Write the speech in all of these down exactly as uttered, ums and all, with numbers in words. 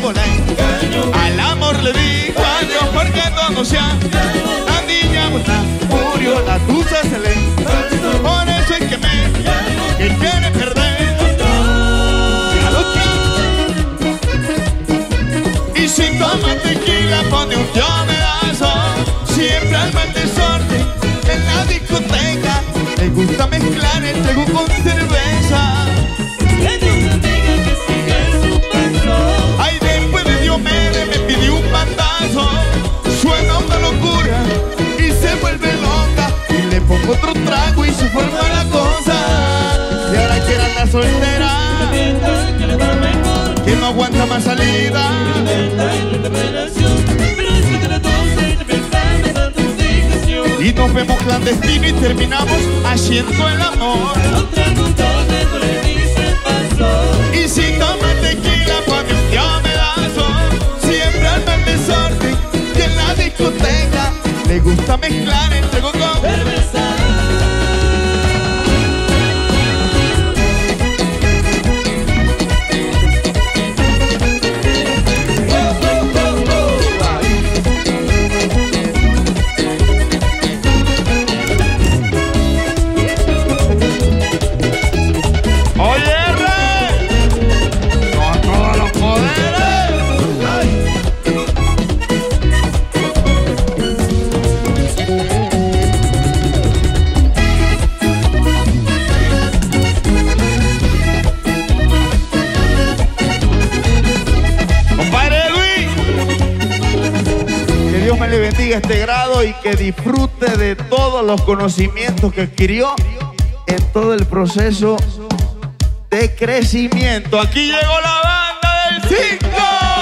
volé. Al amor le di años porque todo se ha. La niña buena murió, la tusa se le. Por eso es que me, que quiere perder. Y si toma tequila pone un diomedazo. Siempre al mal desorden en la discoteca. Le gusta mezclar el trago con cerveza. Ay, después de Diomedes me pidió un bandazo. Suena una locura y se vuelve loca. Y le pongo otro trago y se forma la cosa. Y ahora quiere andar soltera, que no aguanta más salida. Y nos vemos clandestinos y terminamos haciendo el amor. Y si toma tequila pone un diomedazo. Siempre al mal desorden y en la discoteca le gusta mezclar el trago con cerveza. Le bendiga este grado y que disfrute de todos los conocimientos que adquirió en todo el proceso de crecimiento. Aquí llegó la banda del cinco.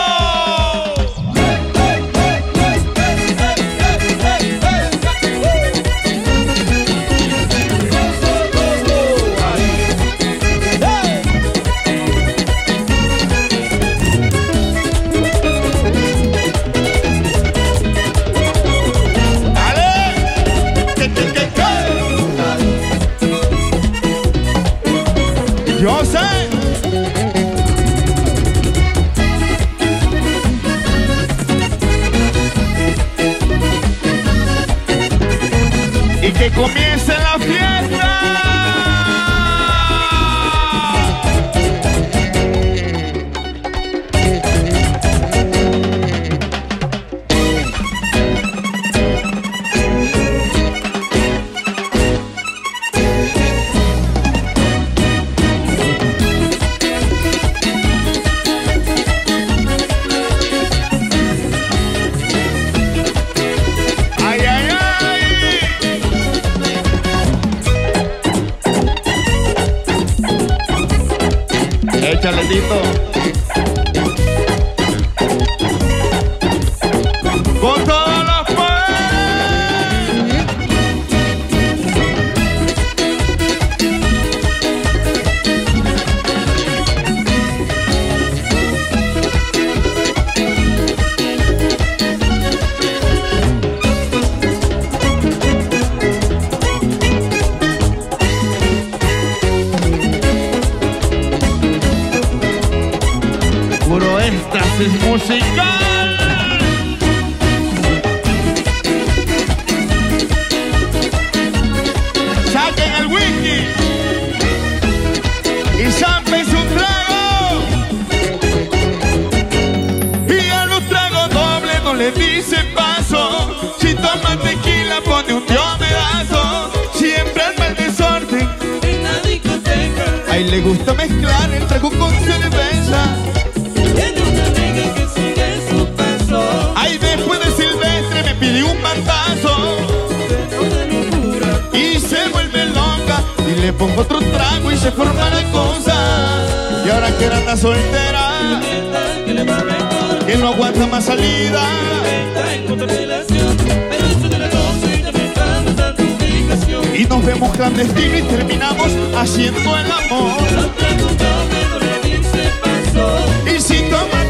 Yo sé. Y que comience la fiesta. Échale, Tito. Con todos los puro éxtasis musical. Saquen el whisky y zampen su trago. Y a los tragos dobles no le dicen paso. Si toma tequila pone un diomedazo. Siempre al mal desorden en la discoteca. Ahí le gusta mezclar el trago con cerveza. Ay, después de Silvestre me pidió un bandazo. Y se vuelve loca. Y le pongo otro trago y se forma la cosa. Y ahora quiere andar soltera, que no aguanta más salida. Y nos vemos clandestinos y terminamos haciendo el amor. Y si toma